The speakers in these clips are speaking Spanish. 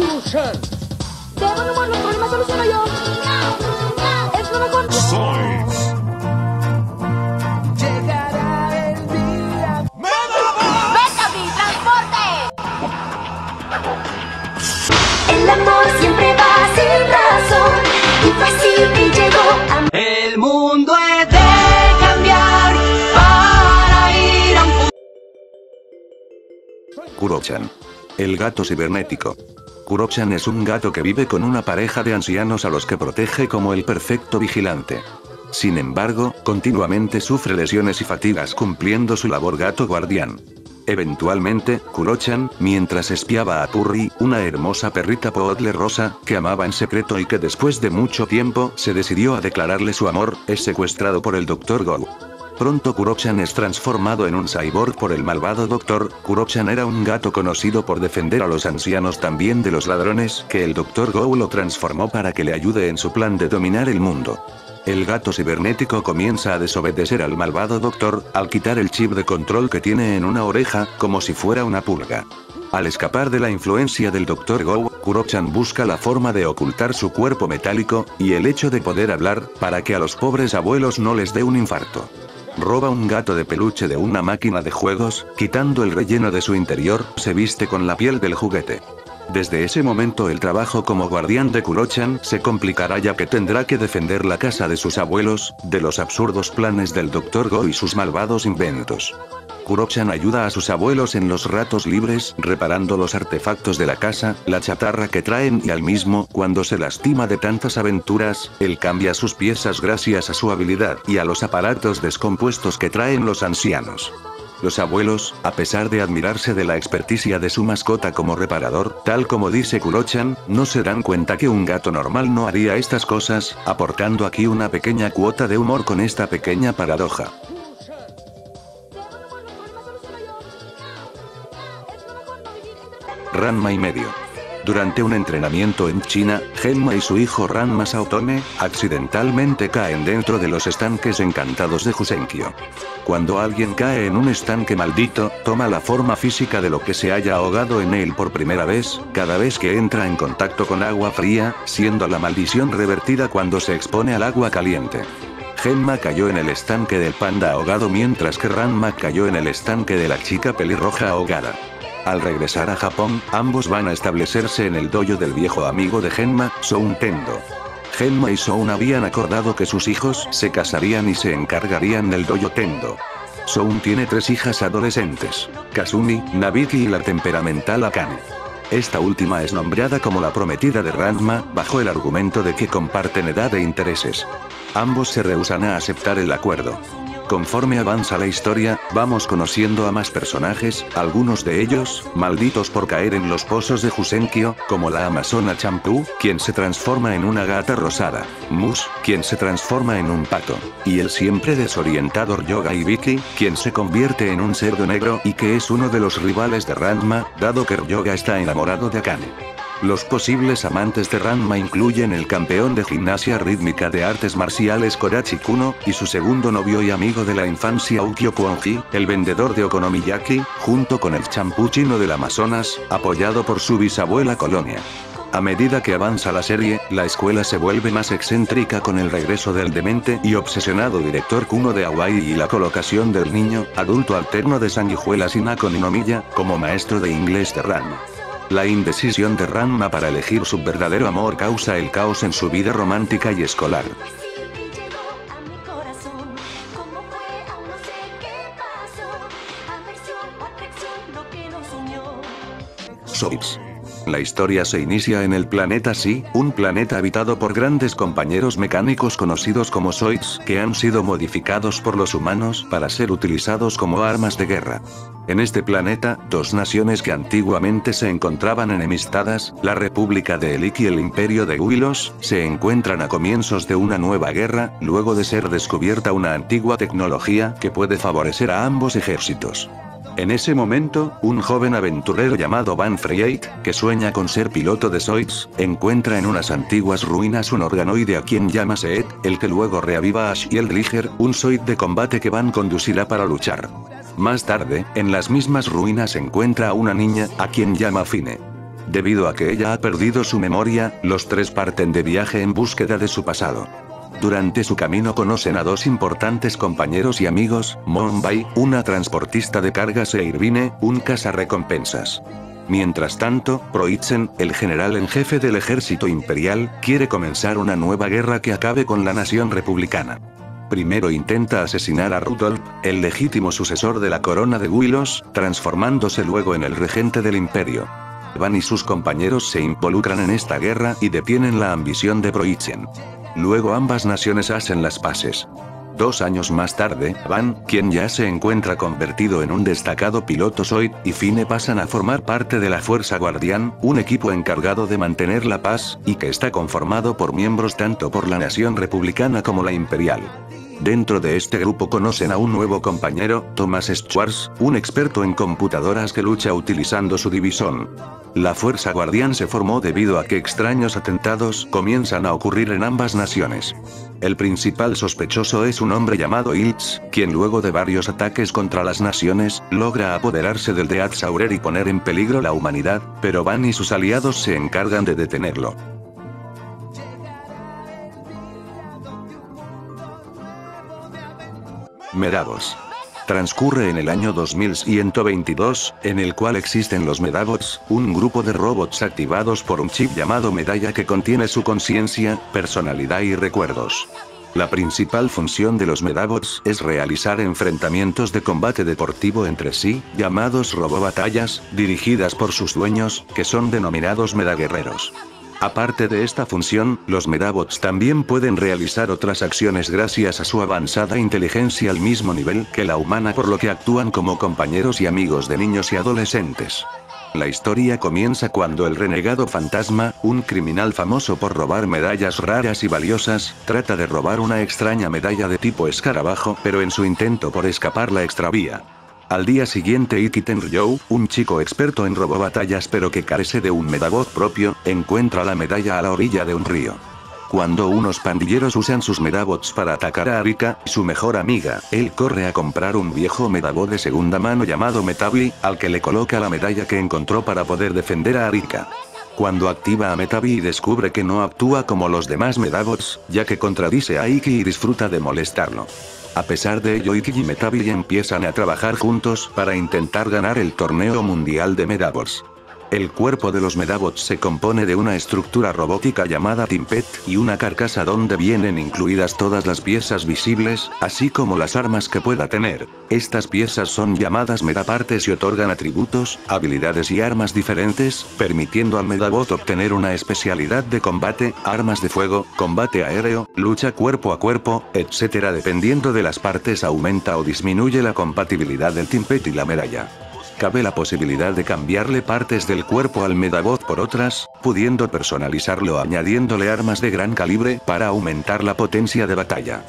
De buen humor, los problemas soluciono yo. Es lo mejor. Llegará el día. ¡Betavi, transporte! El amor siempre va sin razón. Y fue así que llegó a... El mundo es de cambiar para ir a un... Kuro-chan. El gato cibernético. Kuro-chan es un gato que vive con una pareja de ancianos a los que protege como el perfecto vigilante. Sin embargo, continuamente sufre lesiones y fatigas cumpliendo su labor gato guardián. Eventualmente, Kuro-chan, mientras espiaba a Purri, una hermosa perrita poodle rosa, que amaba en secreto y que después de mucho tiempo se decidió a declararle su amor, es secuestrado por el Dr. Go. Pronto Kuro-chan es transformado en un cyborg por el malvado doctor. Kuro-chan era un gato conocido por defender a los ancianos también de los ladrones, que el Dr. Go lo transformó para que le ayude en su plan de dominar el mundo. El gato cibernético comienza a desobedecer al malvado doctor, al quitar el chip de control que tiene en una oreja, como si fuera una pulga. Al escapar de la influencia del Dr. Go, Kuro-chan busca la forma de ocultar su cuerpo metálico, y el hecho de poder hablar, para que a los pobres abuelos no les dé un infarto. Roba un gato de peluche de una máquina de juegos, quitando el relleno de su interior, se viste con la piel del juguete. Desde ese momento el trabajo como guardián de Kuro-chan se complicará ya que tendrá que defender la casa de sus abuelos, de los absurdos planes del Dr. Go y sus malvados inventos. Kuro-chan ayuda a sus abuelos en los ratos libres, reparando los artefactos de la casa, la chatarra que traen y al mismo, cuando se lastima de tantas aventuras, él cambia sus piezas gracias a su habilidad y a los aparatos descompuestos que traen los ancianos. Los abuelos, a pesar de admirarse de la experticia de su mascota como reparador, tal como dice Kuro-chan, no se dan cuenta que un gato normal no haría estas cosas, aportando aquí una pequeña cuota de humor con esta pequeña paradoja. Ranma y medio. Durante un entrenamiento en China, Genma y su hijo Ranma Saotome, accidentalmente caen dentro de los estanques encantados de Jusenkyo. Cuando alguien cae en un estanque maldito, toma la forma física de lo que se haya ahogado en él por primera vez, cada vez que entra en contacto con agua fría, siendo la maldición revertida cuando se expone al agua caliente. Genma cayó en el estanque del panda ahogado mientras que Ranma cayó en el estanque de la chica pelirroja ahogada. Al regresar a Japón, ambos van a establecerse en el dojo del viejo amigo de Genma, Soun Tendo. Genma y Soun habían acordado que sus hijos se casarían y se encargarían del dojo Tendo. Soun tiene 3 hijas adolescentes: Kasumi, Nabiki y la temperamental Akane. Esta última es nombrada como la prometida de Ranma, bajo el argumento de que comparten edad e intereses. Ambos se rehúsan a aceptar el acuerdo. Conforme avanza la historia, vamos conociendo a más personajes, algunos de ellos, malditos por caer en los pozos de Jusenkyo, como la amazona Champú, quien se transforma en una gata rosada, Mus, quien se transforma en un pato, y el siempre desorientado Ryoga Ibiki, quien se convierte en un cerdo negro y que es uno de los rivales de Ranma, dado que Ryoga está enamorado de Akane. Los posibles amantes de Ranma incluyen el campeón de gimnasia rítmica de artes marciales Korachi Kuno, y su segundo novio y amigo de la infancia Ukyo Kwonji, el vendedor de okonomiyaki, junto con el champú chino del Amazonas, apoyado por su bisabuela Colonia. A medida que avanza la serie, la escuela se vuelve más excéntrica con el regreso del demente y obsesionado director Kuno de Hawaii y la colocación del niño, adulto alterno de sanguijuelas Hinako Ninomiya, como maestro de inglés de Ranma. La indecisión de Ranma para elegir su verdadero amor causa el caos en su vida romántica y escolar. Soips. La historia se inicia en el planeta Si, un planeta habitado por grandes compañeros mecánicos conocidos como Zoids, que han sido modificados por los humanos para ser utilizados como armas de guerra. En este planeta, 2 naciones que antiguamente se encontraban enemistadas, la República de Elik y el Imperio de Huilos, se encuentran a comienzos de una nueva guerra, luego de ser descubierta una antigua tecnología que puede favorecer a ambos ejércitos. En ese momento, un joven aventurero llamado Van Freyeit, que sueña con ser piloto de Zoids, encuentra en unas antiguas ruinas un organoide a quien llama Seed, el que luego reaviva a Shield Liger, un Zoid de combate que Van conducirá para luchar. Más tarde, en las mismas ruinas encuentra a una niña, a quien llama Fine. Debido a que ella ha perdido su memoria, los tres parten de viaje en búsqueda de su pasado. Durante su camino conocen a dos importantes compañeros y amigos, Moonbai, una transportista de cargas, e Irvine, un cazarrecompensas. Mientras tanto, Proitzen, el general en jefe del ejército imperial, quiere comenzar una nueva guerra que acabe con la nación republicana. Primero intenta asesinar a Rudolf, el legítimo sucesor de la corona de Willos, transformándose luego en el regente del imperio. Van y sus compañeros se involucran en esta guerra y detienen la ambición de Proitzen. Luego ambas naciones hacen las paces. 2 años más tarde, Van, quien ya se encuentra convertido en un destacado piloto Zoid, y Fine pasan a formar parte de la Fuerza Guardián, un equipo encargado de mantener la paz, y que está conformado por miembros tanto por la nación republicana como la imperial. Dentro de este grupo conocen a un nuevo compañero, Thomas Schwartz, un experto en computadoras que lucha utilizando su divisón. La Fuerza Guardián se formó debido a que extraños atentados comienzan a ocurrir en ambas naciones. El principal sospechoso es un hombre llamado Iltz, quien luego de varios ataques contra las naciones, logra apoderarse del Death Saurer y poner en peligro la humanidad, pero Van y sus aliados se encargan de detenerlo. Medabos. Transcurre en el año 2122, en el cual existen los Medabots, un grupo de robots activados por un chip llamado Medalla que contiene su conciencia, personalidad y recuerdos. La principal función de los Medabots es realizar enfrentamientos de combate deportivo entre sí, llamados robobatallas, dirigidas por sus dueños, que son denominados Medaguerreros. Aparte de esta función, los Medabots también pueden realizar otras acciones gracias a su avanzada inteligencia al mismo nivel que la humana, por lo que actúan como compañeros y amigos de niños y adolescentes. La historia comienza cuando el renegado fantasma, un criminal famoso por robar medallas raras y valiosas, trata de robar una extraña medalla de tipo escarabajo, pero en su intento por escapar la extravía. Al día siguiente Iki Tenryou, un chico experto en robobatallas pero que carece de un Medabot propio, encuentra la medalla a la orilla de un río. Cuando unos pandilleros usan sus Medabots para atacar a Arika, su mejor amiga, él corre a comprar un viejo Medabot de segunda mano llamado Metabli, al que le coloca la medalla que encontró para poder defender a Arika. Cuando activa a Metabli y descubre que no actúa como los demás Medabots, ya que contradice a Iki y disfruta de molestarlo. A pesar de ello, Iki y Metabli empiezan a trabajar juntos para intentar ganar el torneo mundial de Medabots. El cuerpo de los Medabots se compone de una estructura robótica llamada Timpet, y una carcasa donde vienen incluidas todas las piezas visibles, así como las armas que pueda tener. Estas piezas son llamadas Medapartes y otorgan atributos, habilidades y armas diferentes, permitiendo al Medabot obtener una especialidad de combate, armas de fuego, combate aéreo, lucha cuerpo a cuerpo, etc. Dependiendo de las partes aumenta o disminuye la compatibilidad del Timpet y la medalla. Cabe la posibilidad de cambiarle partes del cuerpo al Medabot por otras, pudiendo personalizarlo añadiéndole armas de gran calibre para aumentar la potencia de batalla.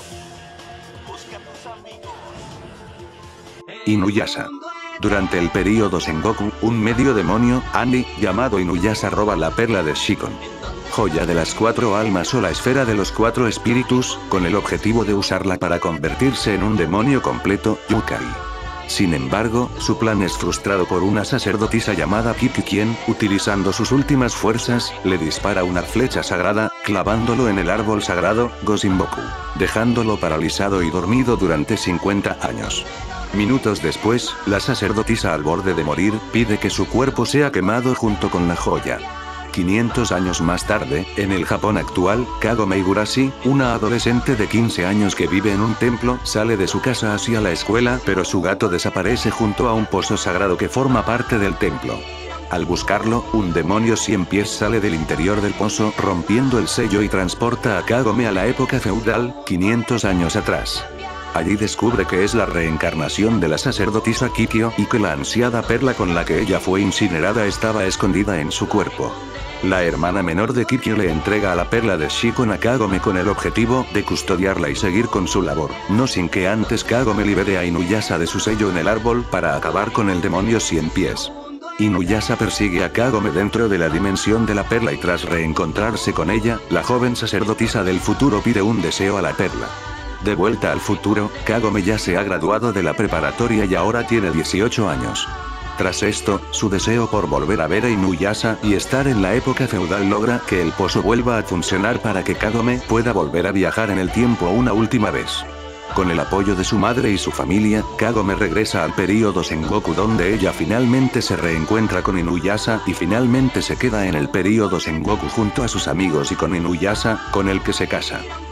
Inuyasha. Durante el período Sengoku, un medio demonio, Ani, llamado Inuyasha roba la perla de Shikon. Joya de las 4 almas o la esfera de los 4 espíritus, con el objetivo de usarla para convertirse en un demonio completo, Yukai. Sin embargo, su plan es frustrado por una sacerdotisa llamada Kiki quien, utilizando sus últimas fuerzas, le dispara una flecha sagrada, clavándolo en el árbol sagrado, Gozinboku, dejándolo paralizado y dormido durante 50 años. Minutos después, la sacerdotisa al borde de morir, pide que su cuerpo sea quemado junto con la joya. 500 años más tarde, en el Japón actual, Kagome Higurashi, una adolescente de 15 años que vive en un templo, sale de su casa hacia la escuela, pero su gato desaparece junto a un pozo sagrado que forma parte del templo. Al buscarlo, un demonio 100 pies sale del interior del pozo, rompiendo el sello y transporta a Kagome a la época feudal, 500 años atrás. Allí descubre que es la reencarnación de la sacerdotisa Kikyo y que la ansiada perla con la que ella fue incinerada estaba escondida en su cuerpo. La hermana menor de Kikyo le entrega a la perla de Shikon a Kagome con el objetivo de custodiarla y seguir con su labor, no sin que antes Kagome libere a Inuyasha de su sello en el árbol para acabar con el demonio 100 pies. Inuyasha persigue a Kagome dentro de la dimensión de la perla y tras reencontrarse con ella, la joven sacerdotisa del futuro pide un deseo a la perla. De vuelta al futuro, Kagome ya se ha graduado de la preparatoria y ahora tiene 18 años. Tras esto, su deseo por volver a ver a Inuyasha y estar en la época feudal logra que el pozo vuelva a funcionar para que Kagome pueda volver a viajar en el tiempo una última vez. Con el apoyo de su madre y su familia, Kagome regresa al período Sengoku donde ella finalmente se reencuentra con Inuyasha y finalmente se queda en el período Sengoku junto a sus amigos y con Inuyasha, con el que se casa.